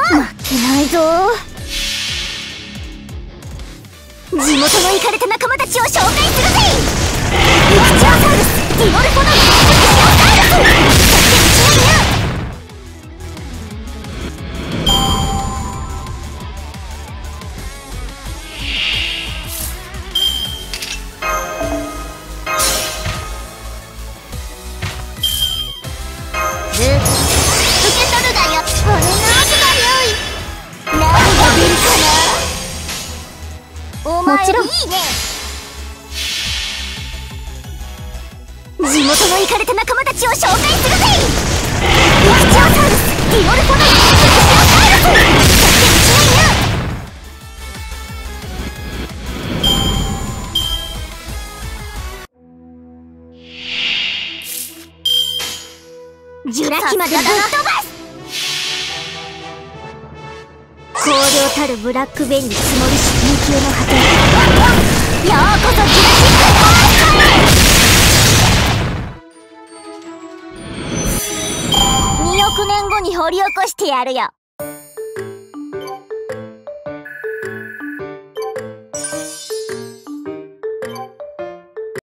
負けないぞ。地元のイカれた仲間たちを紹介するぜ。エクチオサウルス、ディモルフォノル、エクチオサウルス、そしてうちのニュー。もちろん。いいね。地元のイカれた仲間たちを紹介するぜ。エクチオサウルス、ディモルフォノル、エクチオサウルス、そしてうちのニュー。ジュラ紀までぶっ飛ばす。荒涼たるブラックベンに積もりし迷宮の果て。ようこそジュラシックパークへ。2億年後に掘り起こしてやるよ。